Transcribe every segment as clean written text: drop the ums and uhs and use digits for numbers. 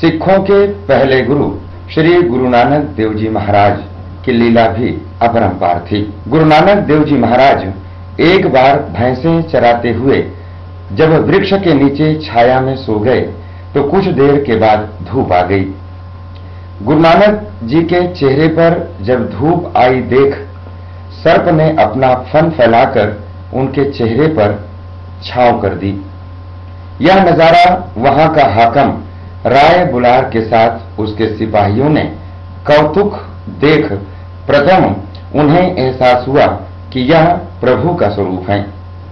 सिखों के पहले गुरु श्री गुरु नानक देव जी महाराज की लीला भी अपरंपार थी। गुरु नानक देव जी महाराज एक बार भैंसें चराते हुए जब वृक्ष के नीचे छाया में सो गए तो कुछ देर के बाद धूप आ गई। गुरु नानक जी के चेहरे पर जब धूप आई देख सर्प ने अपना फन फैलाकर उनके चेहरे पर छांव कर दी। यह नजारा वहां का हाकम राय बुलार के साथ उसके सिपाहियों ने कौतुक देख प्रथम उन्हें एहसास हुआ कि यह प्रभु का स्वरूप है।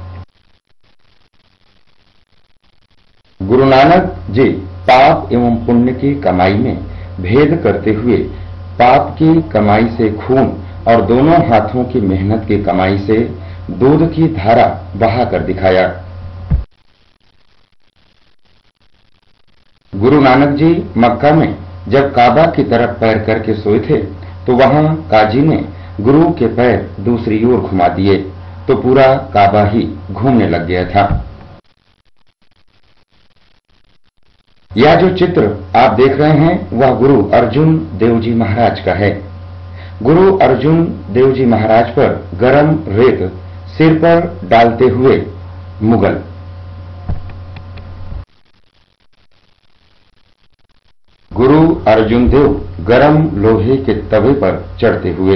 गुरु नानक जी पाप एवं पुण्य की कमाई में भेद करते हुए पाप की कमाई से खून और दोनों हाथों की मेहनत की कमाई से दूध की धारा बहा कर दिखाया। गुरु नानक जी मक्का में जब काबा की तरफ पैर करके सोए थे तो वहां काजी ने गुरु के पैर दूसरी ओर घुमा दिए तो पूरा काबा ही घूमने लग गया था। यह जो चित्र आप देख रहे हैं वह गुरु अर्जुन देव जी महाराज का है। गुरु अर्जुन देव जी महाराज पर गरम रेत सिर पर डालते हुए मुगल। गुरु अर्जुन देव गरम लोहे के तवे पर चढ़ते हुए।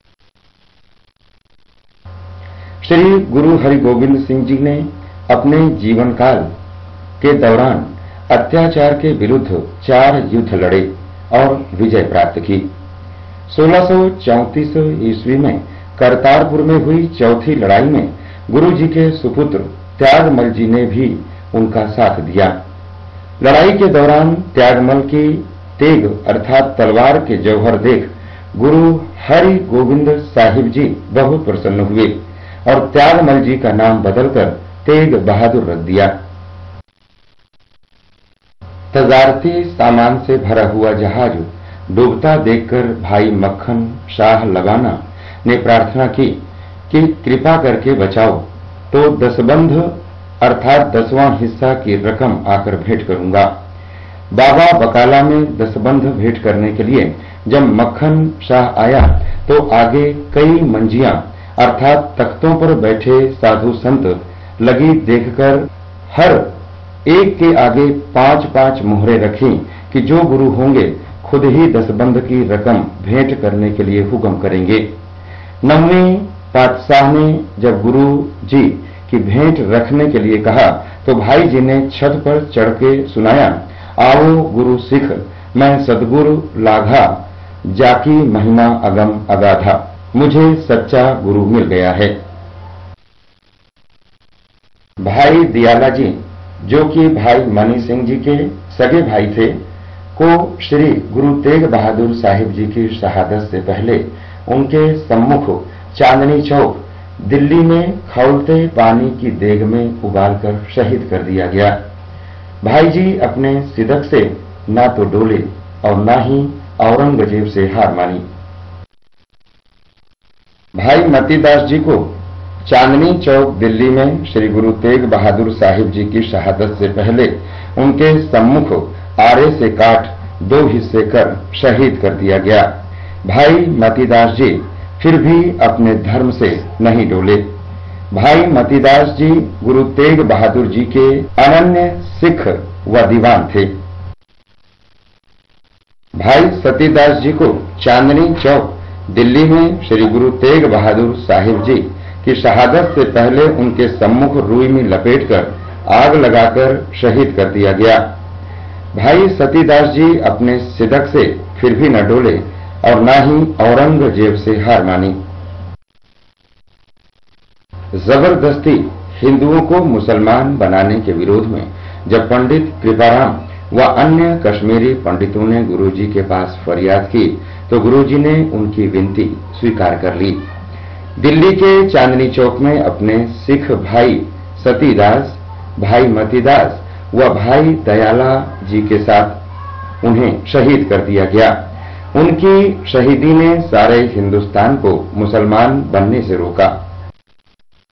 श्री गुरु हरिगोविंद सिंह जी ने अपने जीवन काल के दौरान अत्याचार के विरुद्ध 4 युद्ध लड़े और विजय प्राप्त की। 1634 ईस्वी में करतारपुर में हुई चौथी लड़ाई में गुरु जी के सुपुत्र त्यागमल जी ने भी उनका साथ दिया। लड़ाई के दौरान त्यागमल की तेग अर्थात तलवार के जौहर देख गुरु हरि गोविंद साहिब जी बहुत प्रसन्न हुए और त्यागमल जी का नाम बदलकर तेग बहादुर रख दिया। तजारती सामान से भरा हुआ जहाज डूबता देखकर भाई मक्खन शाह लगाना ने प्रार्थना की कि कृपा करके बचाओ तो दसबंध अर्थात 10वां हिस्सा की रकम आकर भेंट करूंगा। बाबा बकाला में दसबंध भेंट करने के लिए जब मक्खन शाह आया तो आगे कई मंजियां अर्थात तख्तों पर बैठे साधु संत लगी देखकर हर एक के आगे 5-5 मोहरें रखी कि जो गुरु होंगे खुद ही दसबंध की रकम भेंट करने के लिए हुक्म करेंगे। 9वें पातशाह ने जब गुरु जी की भेंट रखने के लिए कहा तो भाई जी ने छत पर चढ़ के सुनाया, आओ गुरु सिख मैं सदगुरु लाघा जाकी महिमा अगम अगाधा, मुझे सच्चा गुरु मिल गया है। भाई दियाला जी जो कि भाई मनी सिंह जी के सगे भाई थे को श्री गुरु तेग बहादुर साहिब जी की शहादत से पहले उनके सम्मुख चांदनी चौक दिल्ली में खौलते पानी की देग में उबालकर शहीद कर दिया गया। भाई जी अपने सिदक से ना तो डोले और ना ही औरंगजेब से हार मानी। भाई मतीदास जी को चांदनी चौक दिल्ली में श्री गुरु तेग बहादुर साहिब जी की शहादत से पहले उनके सम्मुख आरे से काट 2 हिस्से कर शहीद कर दिया गया। भाई मतीदास जी फिर भी अपने धर्म से नहीं डोले। भाई मतीदास जी गुरु तेग बहादुर जी के अनन्य सिख व दीवान थे। भाई सतीदास जी को चांदनी चौक दिल्ली में श्री गुरु तेग बहादुर साहिब जी की शहादत से पहले उनके सम्मुख रुई में लपेटकर आग लगाकर शहीद कर दिया गया। भाई सतीदास जी अपने सिदक से फिर भी न डोले और न ही औरंगजेब से हार मानी। जबरदस्ती हिंदुओं को मुसलमान बनाने के विरोध में जब पंडित कृपाराम व अन्य कश्मीरी पंडितों ने गुरुजी के पास फरियाद की तो गुरुजी ने उनकी विनती स्वीकार कर ली। दिल्ली के चांदनी चौक में अपने सिख भाई सतीदास, भाई मतीदास व भाई दयाला जी के साथ उन्हें शहीद कर दिया गया। उनकी शहीदी ने सारे हिंदुस्तान को मुसलमान बनने से रोका।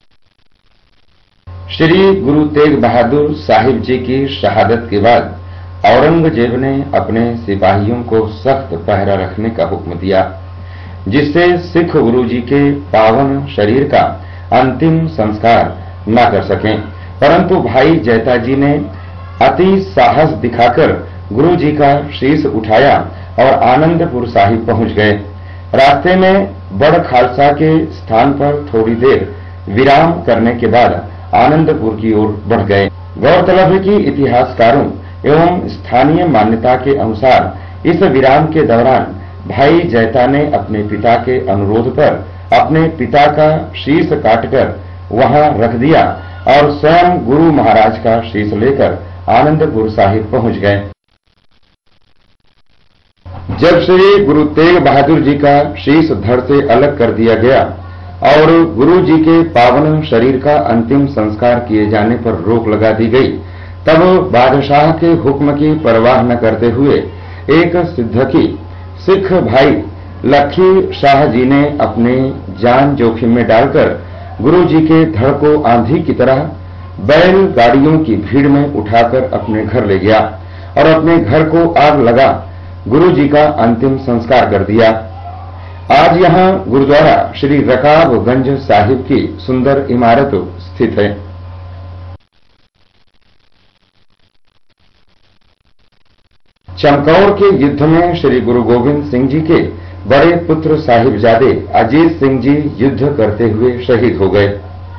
श्री गुरु तेग बहादुर साहिब जी की शहादत के बाद औरंगजेब ने अपने सिपाहियों को सख्त पहरा रखने का हुक्म दिया, जिससे सिख गुरुजी के पावन शरीर का अंतिम संस्कार न कर सकें। परंतु भाई जैता जी ने अति साहस दिखाकर गुरुजी का शीश उठाया और आनंदपुर साहिब पहुंच गए। रास्ते में बड़ खालसा के स्थान पर थोड़ी देर विराम करने के बाद आनंदपुर की ओर बढ़ गए। गौरतलब है कि इतिहासकारों एवं स्थानीय मान्यता के अनुसार इस विराम के दौरान भाई जैता ने अपने पिता के अनुरोध पर अपने पिता का शीश काटकर वहां रख दिया और स्वयं गुरु महाराज का शीश लेकर आनंदपुर साहिब पहुंच गए। जब श्री गुरु तेग बहादुर जी का शीश धड़ से अलग कर दिया गया और गुरु जी के पावन शरीर का अंतिम संस्कार किए जाने पर रोक लगा दी गई, तब बादशाह के हुक्म की परवाह न करते हुए एक सिद्दकी सिख भाई लखी शाह जी ने अपने जान जोखिम में डालकर गुरु जी के धड़ को आंधी की तरह बैल गाड़ियों की भीड़ में उठाकर अपने घर ले गया और अपने घर को आग लगा गुरु जी का अंतिम संस्कार कर दिया। आज यहाँ गुरुद्वारा श्री रकाबगंज साहिब की सुंदर इमारत स्थित है। चमकौर के युद्ध में श्री गुरु गोविंद सिंह जी के बड़े पुत्र साहिबजादे अजीत सिंह जी युद्ध करते हुए शहीद हो गए।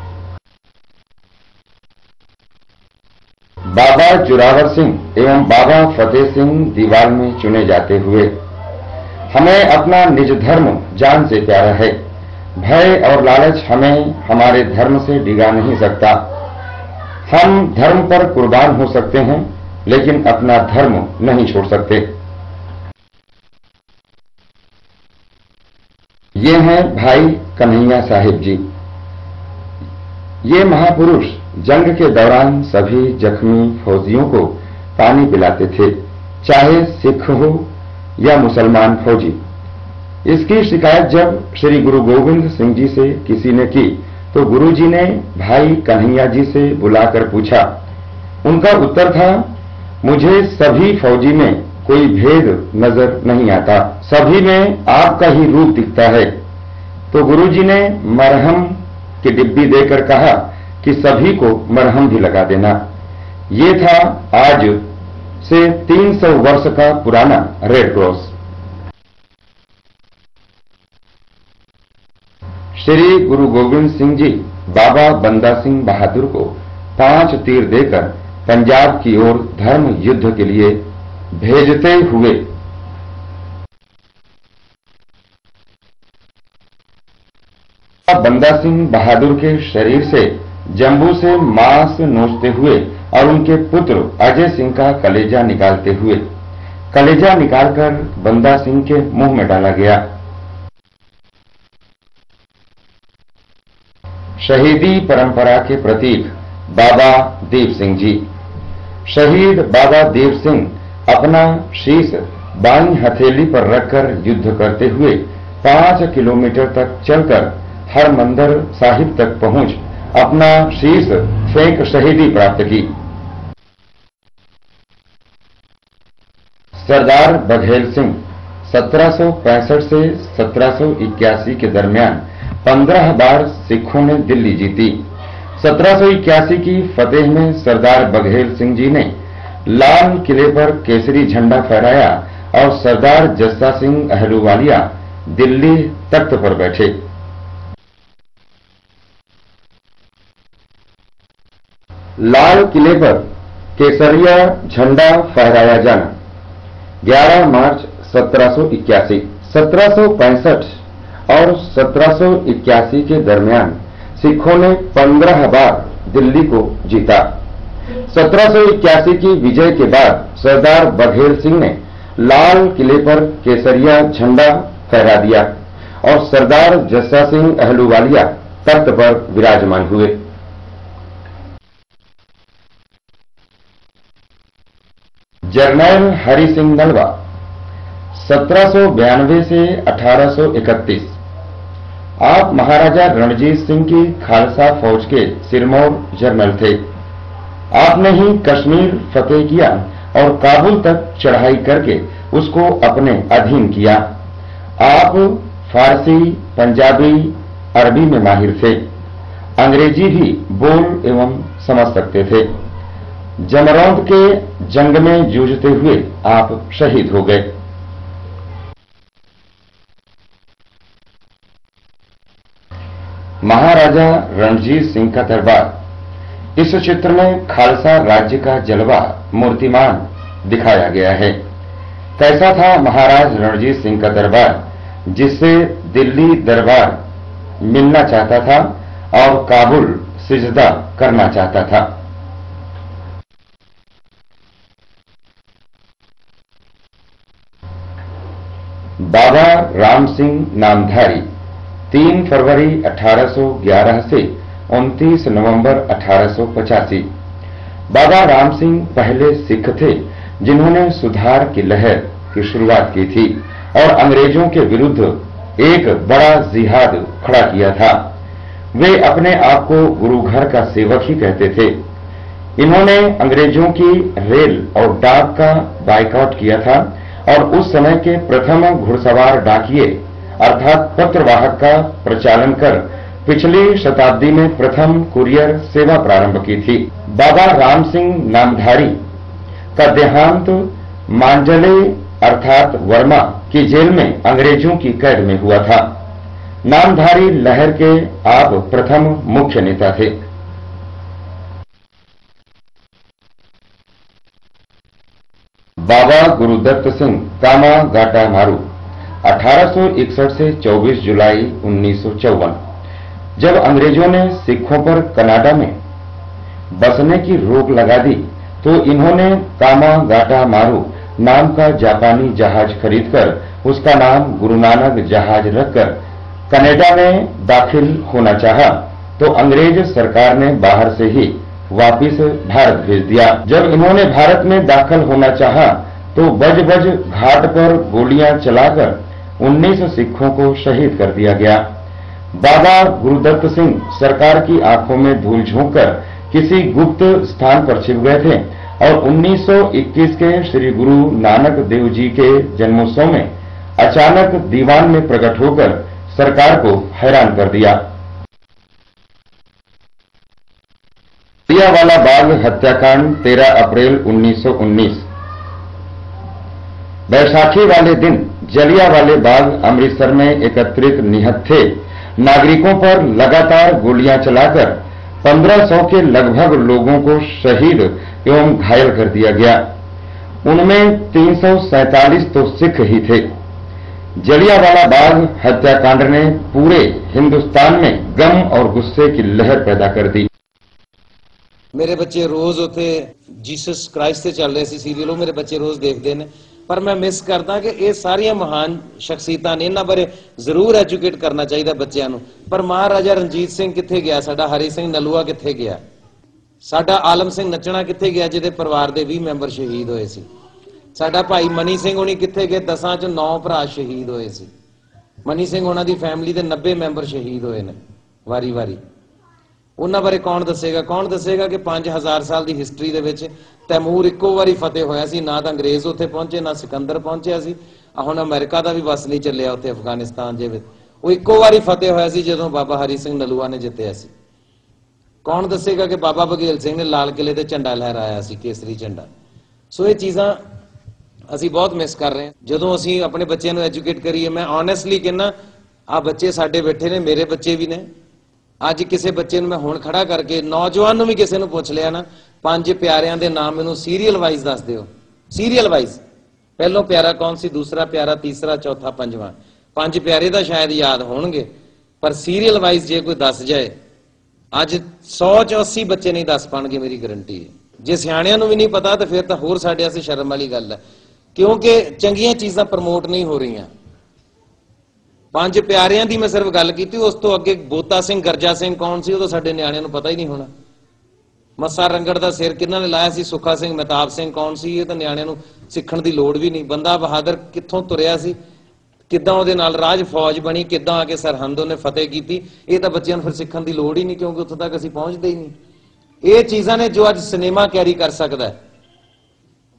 बाबा जोरावर सिंह एवं बाबा फतेह सिंह दीवाल में चुने जाते हुए। हमें अपना निज धर्म जान से प्यारा है। भय और लालच हमें हमारे धर्म से डिगा नहीं सकता। हम धर्म पर कुर्बान हो सकते हैं, लेकिन अपना धर्म नहीं छोड़ सकते। ये हैं भाई कन्हैया साहिब जी। ये महापुरुष जंग के दौरान सभी जख्मी फौजियों को पानी पिलाते थे, चाहे सिख हो या मुसलमान फौजी। इसकी शिकायत जब श्री गुरु गोविंद सिंह जी से किसी ने की, तो गुरु जी ने भाई कन्हैया जी से बुलाकर पूछा। उनका उत्तर था, मुझे सभी फौजी में कोई भेद नजर नहीं आता, सभी में आपका ही रूप दिखता है। तो गुरु जी ने मरहम की डिब्बी देकर कहा कि सभी को मरहम भी लगा देना। ये था आज से 300 वर्ष का पुराना रेड क्रॉस। श्री गुरु गोविंद सिंह जी बाबा बंदा सिंह बहादुर को 5 तीर देकर पंजाब की ओर धर्म युद्ध के लिए भेजते हुए बंदा सिंह बहादुर के शरीर से जंबू से मांस नोचते हुए और उनके पुत्र अजय सिंह का कलेजा निकालते हुए कलेजा निकालकर बंदा सिंह के मुंह में डाला गया। शहीदी परंपरा के प्रतीक बाबा दीप सिंह जी। शहीद बाबा दीप सिंह अपना शीश बाईं हथेली पर रखकर युद्ध करते हुए 5 किलोमीटर तक चलकर हरमंदिर साहिब तक पहुंच अपना शीश फेंक शहीदी प्राप्त की। सरदार बघेल सिंह 1765 से 1781 के दरमियान 15 बार सिखों ने दिल्ली जीती। 1781 की फतेह में सरदार बघेल सिंह जी ने लाल किले पर केसरी झंडा फहराया और सरदार जस्सा सिंह अहलूवालिया दिल्ली तख्त पर बैठे। लाल किले पर केसरिया झंडा फहराया जाना 11 मार्च 1781। 1765 और 1781 के दरमियान सिखों ने 15 बार दिल्ली को जीता। 1781 की विजय के बाद सरदार बघेल सिंह ने लाल किले पर केसरिया झंडा फहरा दिया और सरदार जस्सा सिंह अहलूवालिया तख्त पर विराजमान हुए। जर्नैल हरि सिंह नलवा 1792 से 1831। आप महाराजा रणजीत सिंह की खालसा फौज के सिरमौर जनरल थे। आपने ही कश्मीर फतेह किया और काबुल तक चढ़ाई करके उसको अपने अधीन किया। आप फारसी, पंजाबी, अरबी में माहिर थे, अंग्रेजी भी बोल एवं समझ सकते थे। जमरौंद के जंग में जूझते हुए आप शहीद हो गए। महाराजा रणजीत सिंह का दरबार। इस चित्र में खालसा राज्य का जलवा मूर्तिमान दिखाया गया है। कैसा था महाराज रणजीत सिंह का दरबार, जिससे दिल्ली दरबार मिलना चाहता था और काबुल सिजदा करना चाहता था। बाबा राम सिंह नामधारी 3 फरवरी 1811 से 29 नवंबर 1885। बाबा राम सिंह पहले सिख थे जिन्होंने सुधार की लहर की शुरुआत की थी और अंग्रेजों के विरुद्ध एक बड़ा जिहाद खड़ा किया था। वे अपने आप को गुरु घर का सेवक ही कहते थे। इन्होंने अंग्रेजों की रेल और डाक का बायकॉट किया था और उस समय के प्रथम घुड़सवार डाकिए अर्थात पत्रवाहक का प्रचालन कर पिछली शताब्दी में प्रथम कुरियर सेवा प्रारंभ की थी। बाबा राम सिंह नामधारी का देहांत मांजले अर्थात वर्मा की जेल में अंग्रेजों की कैद में हुआ था। नामधारी लहर के आप प्रथम मुख्य नेता थे। बाबा गुरुदत्त सिंह कामा गाटा मारू 1861 से 24 जुलाई 1954। जब अंग्रेजों ने सिखों पर कनाडा में बसने की रोक लगा दी तो इन्होंने कामा गाटा मारू नाम का जापानी जहाज खरीदकर उसका नाम गुरु नानक जहाज रखकर कनाडा में दाखिल होना चाहा तो अंग्रेज सरकार ने बाहर से ही वापिस भारत भेज दिया। जब इन्होंने भारत में दाखिल होना चाहा तो बज बज घाट पर गोलियां चलाकर 19 सिखों को शहीद कर दिया गया। बाबा गुरुदत्त सिंह सरकार की आंखों में धूल झोंककर किसी गुप्त स्थान पर छिप गए थे और 1921 के श्री गुरु नानक देव जी के जन्मोत्सव में अचानक दीवान में प्रकट होकर सरकार को हैरान कर दिया। जलियांवाला बाग हत्याकांड 13 अप्रैल 1919। बैसाखी वाले दिन जलियांवाले बाग अमृतसर में एकत्रित निहत्थे नागरिकों पर लगातार गोलियां चलाकर 1500 के लगभग लोगों को शहीद एवं घायल कर दिया गया। उनमें 347 तो सिख ही थे। जलियांवाला बाग हत्याकांड ने पूरे हिंदुस्तान में गम और गुस्से की लहर पैदा कर दी। मेरे बच्चे रोज उथे जीसस क्राइस्ट से चल रहे सी सीरियल, मेरे बच्चे रोज देखते हैं, पर मैं मिस करता कि ये सारिया महान शख्सियतां ने, इन्हां बारे जरूर एजुकेट करना चाहिए बच्चों को। पर महाराजा रणजीत सिंह किथे गया, साडा हरि सिंह नलूआ किथे गया, साडा आलम सिंह नचना किथे गया जिहदे परिवार के 20 मैंबर शहीद होए सी, साडा भाई मनी सिंह हुणी किथे गए, 10 चों 9 भरा शहीद होए सी। मनी सिंह उन्हां दी फैमिली के 90 मैंबर शहीद होए ने वारी वारी। उन्हां बारे कौन दसेगा? कौन दसेगा कि 5000 साल की हिस्टरी दे विच तैमूर इक्को वारी फतेह होया सी, ना तो अंग्रेज उत्थे पहुंचे ना सिकंदर पहुंचया सी। हुण अमेरिका का भी बस नहीं चलिया उत्थे अफगानिस्तान जे विच, वो इक्को वारी फतेह होया सी जदों बाबा हरि सिंह नलूआ ने जितया सी। कौन दसेगा कि बाबा बघेल सिंह ने लाल किले ते झंडा लहराया सी, केसरी झंडा। सो ये चीज़ां असीं बहुत मिस कर रहे हैं जदों असीं अपने बच्चों को एजुकेट करिए। मैं ऑनेस्टली कहना, आ बच्चे साडे बैठे ने, मेरे बच्चे भी ने। अज किसी बच्चे मैं हुण खड़ा करके नौजवान भी किसी ने पूछ लिया ना, 5 प्यारियां दे नाम मैनूं सीरीयल वाइज दस दिओ, सीरीयल वाइज, पहलों प्यारा कौन सी, दूसरा प्यारा, तीसरा, चौथा, 5वां। 5 प्यारे तो शायद याद होणगे, पर सीरीयल वाइज जे कोई दस जाए अज 100 च 80 बच्चे नहीं दस पाणगे, मेरी गारंटी है। जे सियाणियां नूं भी नहीं पता तो फिर तो होर साडे वास्ते शर्म वाली गल है, क्योंकि चंगियां चीज़ां प्रमोट नहीं हो रही। 5 प्यारियां की मैं सिर्फ गल की, उस तो अगे बोता सिंह गर्जा सिंह कौन सी, वो तो साडे नियाणियां नूं पता ही नहीं होना। मस्सा रंगड़ का सिर किन्हां ने लाया सी, सुखा सिंह महताब सिंह कौन सी, ये तो नियाणियां नूं सीखण दी लोड़ भी नहीं। बंदा बहादुर कित्थों तुरिया सी, किद्दां उहदे नाल राज फौज बनी, किद्दां आके सरहंद उहने फतेह की, ये तो बच्चों नूं फिर सीखण दी लोड़ ही नहीं, क्योंकि उत्थों तक असीं पहुंचदे ही नहीं। ये चीज़ां ने जो अज सिनेमा कैरी कर सकदा है,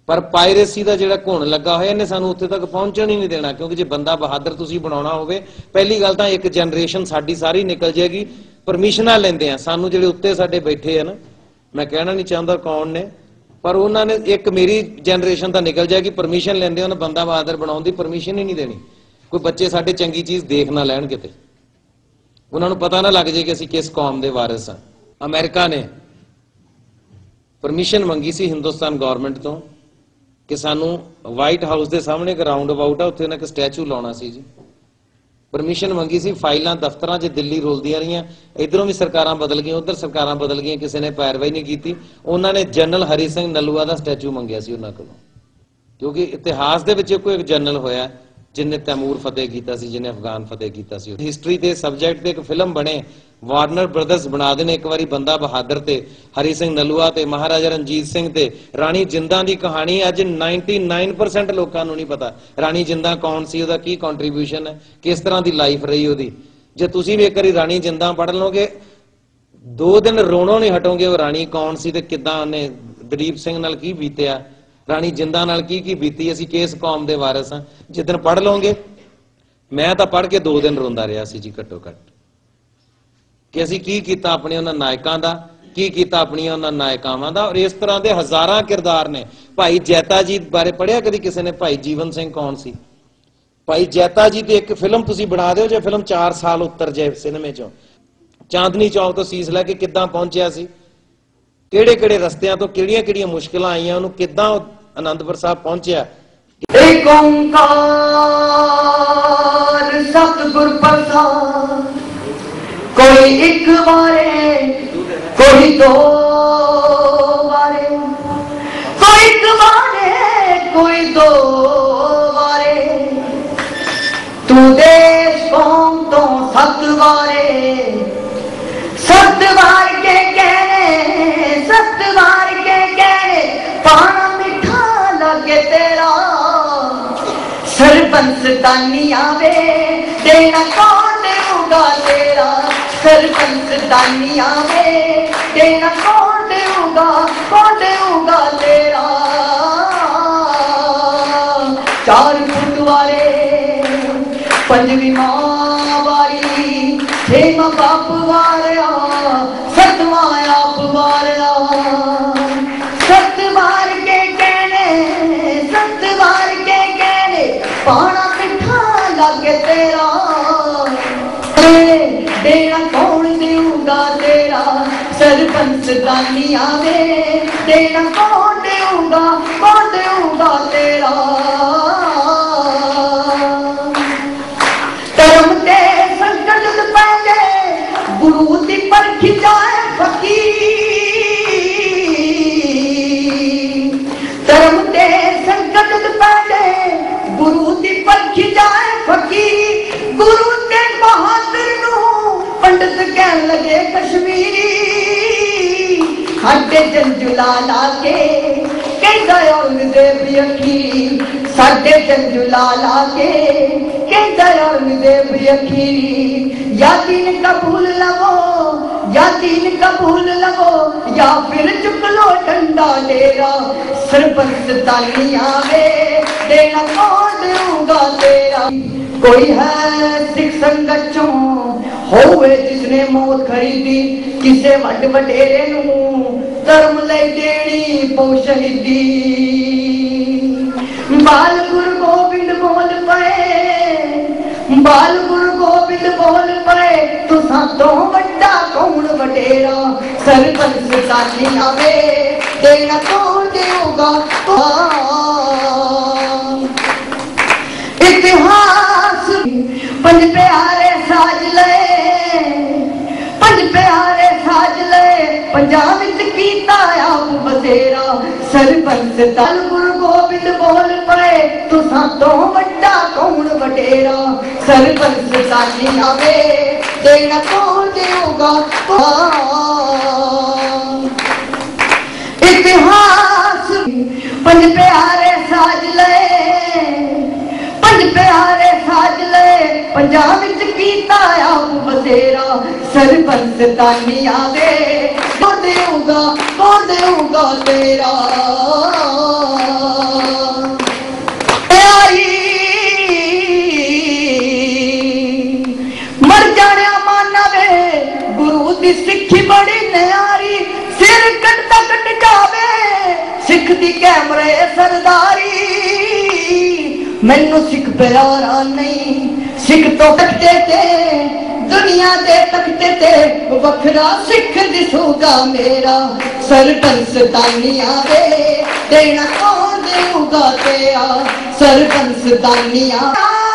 पर पायरेसी का जिहड़ा घुण लगा होया इहने सानू उत्थे तक पहुंचण ही नहीं देना, क्योंकि जे बंदा बहादुर तुसीं बनाउणा होवे पहली गल तां एक जनरेशन साडी सारी निकल जाएगी। परमिशनां लैंदे आ सानू जिहड़े उत्ते साडे बैठे आ ना, मैं कहना नहीं चाहता कौन ने, पर उन्होंने एक मेरी जनरेशन तो निकल जाएगी परमिशन लेंदे उन्हें बंदा बहादुर बनाउण दी परमिशन ही नहीं देनी। कोई बच्चे साडे चंगी चीज देख ना लैण किते, उन्होंने पता ना लग जाए कि असीं किस कौम दे वारिस हां। अमेरिका ने परमिशन मंगी सी हिंदुस्तान गौरमेंट तो कि सानू वाइट हाउस के सामने एक राउंड अबाउट है, उत्थे एक स्टैचू लाउणा सी जी। परमिशन मंगी सी, फाइलां दफ्तरां 'च दिल्ली रुलदियां रहियां, इधरों भी सरकारां बदल गईयां, उधर सरकारां बदल गईयां, किसी ने पैरवाई नहीं की। उन्होंने जनरल हरी सिंह नलूआ का स्टैचू मंगया सी उन्हां कोलों, क्योंकि इतिहास दे विच कोई एक जनरल होया जिन्हें तैमूर फतेह किया, जिन्हें अफगान फतेह किया। हिस्टरी के सबजैक्ट ते एक फिल्म बने, वार्नर ब्रदर्स बना देने एक बारी बंदा बहादुर ते हरी सिंह नलूआ ते महाराजा रणजीत सिंह ते राणी जिंदा की कहानी। अज 99% लोगों को नहीं पता राणी जिंदा कौन सी, उसका की कॉन्ट्रीब्यूशन है, किस तरह की लाइफ रही उसकी। जे तुसीं भी एक बारी राणी जिंदा पढ़ लोगे 2 दिन रोणों नहीं हटोगे वो राणी कौन सी ते किदां उन्हें दलीप सिंह नाल की बीतिया, राणी जिंदा नाल की बीती, असीं किस कौम दे वारिस हां। जिदन पढ़ लोगे, मैं तो पढ़ के 2 दिन रोंदा रहा सी जी घट्टो घट, कि असीं की कीता अपने उन्हां नायकां दा, की कीता अपनी उन्हां नायकावां दा। और इस तरह के हजारां किरदार ने। भाई जैता जी बारे पढ़िया कदी किसी ने? भाई जीवन सिंह कौन सी? भाई जैता जी की एक फिल्म तुसीं बना दिओ, जे फिल्म 4 साल उतर जाए सिनेमे चों। चांदनी चौक तो सीस लैके किद्दां पहुंचिया सी, किहड़े-किहड़े रस्तियां तो किहड़ियां-किहड़ियां मुश्किलां आईयां, उहनूं किद्दां आनंदपुर साहब पहुंचिया। एक ओंकार सतगुर प्रसाद, कोई एक बारे कोई 2 बारे, कोई 1 बारे कोई 2 बारे, तू देश कौम तो 7 बारे, 7 बार के कहने 7 बार के कहने, पाना मीठा लगे तेरा सरपंच दानी आवे देना कौन देऊगा तेरा, सरपंच दानी आवे देना कौन देऊगा तेरा। 4 फुट वाले 5वीं मां वाली, 6वां बाप वारिया, 7वां आप वारिया, 7 बार के कहने 7 बार के कहने, पाना मिठा लगे तेरा, देना कौन देऊगा तेरा, सरपंच दानी आवे देना कौन देऊगा तेरा। धर्म ते संकट पैंदे गुरु दी परखी जाए फकीर, धर्म ते संकट पैंदे गुरु दी परखी जाए फकीर, गुरु ते बहादुर नूं पंडित कहन लगे कश्मीरी, साडे जंजुला लाके कहंदा औरंगजेब अखीरी, साडे जंजुला लाके कहंदा औरंगजेब अखीरी। या दीन कबूल लवो या दीन कबूल लवो, या फिर चुक लो डंडा डेरा, सरपंच दानी आवे देना कौन देऊगा तेरा। कोई है सिख संगत चों होवे जिसने मौत खरीदी, किसे वड वडेरे नूं धर्म लई देनी पौ शहीदी। बाल गुरु गोबिंद बोल पए, बाल गुरु गोबिंद बोल पए, तुसां तो वड्डा कौन वडेरा, सरपंच दानी आवे देना कौन देऊगा। इतिहास 5 प्यारे साज ले, 5 प्यारे साज ले, पंजाब विच कीता आप बसेरा, सरपंच दल गुरु गोबिंद बोल पए, तुसां तो वड्डा कौन वडेरा, सरपंच दानी आवे देना कौन देऊगा। इतिहास 5 प्यारे साज ले, 5 प्यारे साज ले, पंजाब विच कीता आप बसेरा, सरपंच दानी आवे कौन देऊगा तेरा। सिखी बड़ी न्यारी सिर कटता कट जावे सिख दी कैमरे सरदारी मैनू सिख प्यारा नहीं सिख तो तकते थे दुनिया दे तकते थे वखरा सिख दिसूगा मेरा सरपंच दानिया दे देना कौन देऊगा तेरा सरपंच दानिया।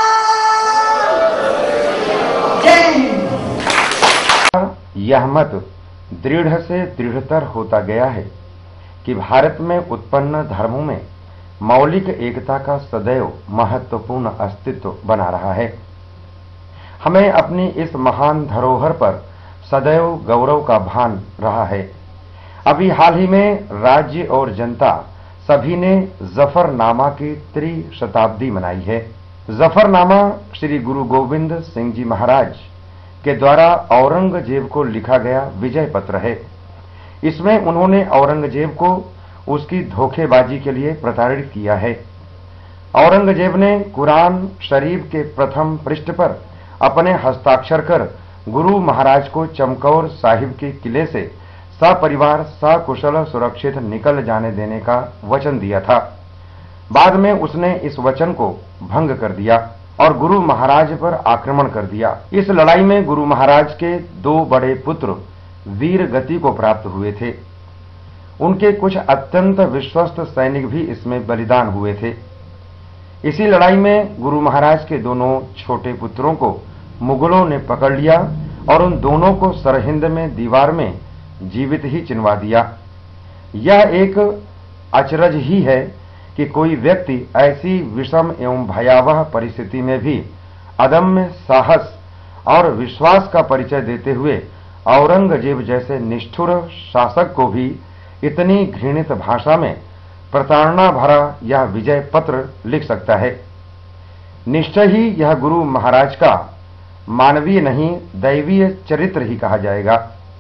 यह मत दृढ़ से दृढ़तर होता गया है कि भारत में उत्पन्न धर्मों में मौलिक एकता का सदैव महत्वपूर्ण अस्तित्व बना रहा है। हमें अपनी इस महान धरोहर पर सदैव गौरव का भान रहा है। अभी हाल ही में राज्य और जनता सभी ने जफरनामा की त्रिशताब्दी मनाई है। जफरनामा श्री गुरु गोविंद सिंह जी महाराज के द्वारा औरंगजेब को लिखा गया विजय पत्र है। इसमें उन्होंने औरंगजेब को उसकी धोखेबाजी के लिए प्रताड़ित किया है। औरंगजेब ने कुरान शरीफ के प्रथम पृष्ठ पर अपने हस्ताक्षर कर गुरु महाराज को चमकौर साहिब के किले से सपरिवार सकुशल सुरक्षित निकल जाने देने का वचन दिया था। बाद में उसने इस वचन को भंग कर दिया और गुरु महाराज पर आक्रमण कर दिया। इस लड़ाई में गुरु महाराज के दो बड़े पुत्र वीर गति को प्राप्त हुए थे। उनके कुछ अत्यंत विश्वस्त सैनिक भी इसमें बलिदान हुए थे। इसी लड़ाई में गुरु महाराज के दोनों छोटे पुत्रों को मुगलों ने पकड़ लिया और उन दोनों को सरहिंद में दीवार में जीवित ही चिनवा दिया। यह एक अचरज ही है कि कोई व्यक्ति ऐसी विषम एवं भयावह परिस्थिति में भी अदम्य साहस और विश्वास का परिचय देते हुए औरंगजेब जैसे निष्ठुर शासक को भी इतनी घृणित भाषा में प्रताड़ना भरा यह विजय पत्र लिख सकता है। निश्चय ही यह गुरु महाराज का मानवीय नहीं दैवीय चरित्र ही कहा जाएगा।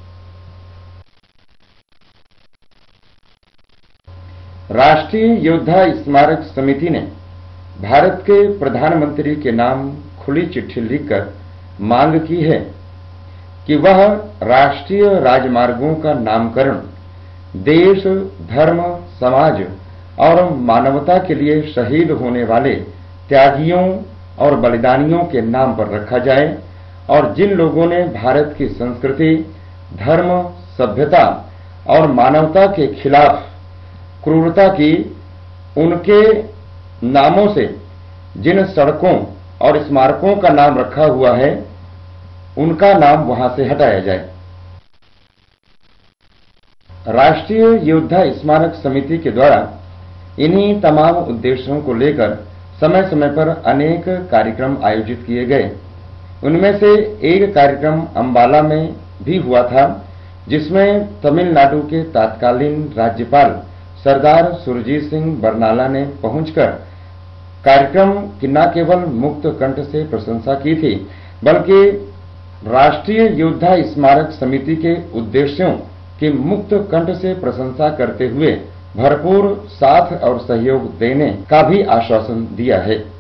राष्ट्रीय योद्धा स्मारक समिति ने भारत के प्रधानमंत्री के नाम खुली चिट्ठी लिखकर मांग की है कि वह राष्ट्रीय राजमार्गों का नामकरण देश, धर्म, समाज और मानवता के लिए शहीद होने वाले त्यागियों और बलिदानियों के नाम पर रखा जाए और जिन लोगों ने भारत की संस्कृति, धर्म, सभ्यता और मानवता के खिलाफ क्रूरता की, उनके नामों से जिन सड़कों और स्मारकों का नाम रखा हुआ है उनका नाम वहां से हटाया जाए। राष्ट्रीय योद्धा स्मारक समिति के द्वारा इन्हीं तमाम उद्देश्यों को लेकर समय समय पर अनेक कार्यक्रम आयोजित किए गए। उनमें से एक कार्यक्रम अंबाला में भी हुआ था, जिसमें तमिलनाडु के तत्कालीन राज्यपाल सरदार सुरजीत सिंह बरनाला ने पहुंचकर कार्यक्रम की न केवल मुक्त कंठ से प्रशंसा की थी, बल्कि राष्ट्रीय योद्धा स्मारक समिति के उद्देश्यों की मुक्त कंठ से प्रशंसा करते हुए भरपूर साथ और सहयोग देने का भी आश्वासन दिया है।